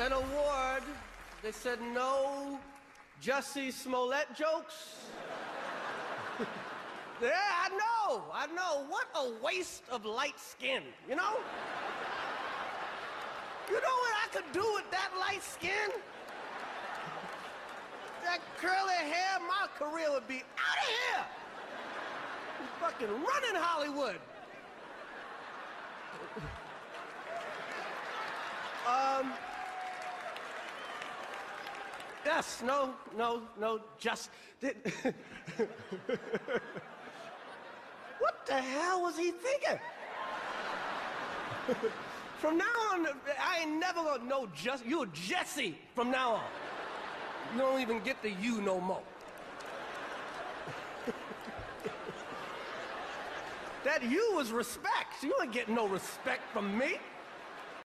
an award. They said no Jussie Smollett jokes. Yeah, I know. What a waste of light skin, you know? You know what I could do with that light skin? That curly hair, my career would be out of here. Fucking running Hollywood. Yes, no, just... What the hell was he thinking? From now on, I ain't never gonna know just... You're Jessie from now on. You don't even get the you no more. That you is respect. You ain't getting no respect from me.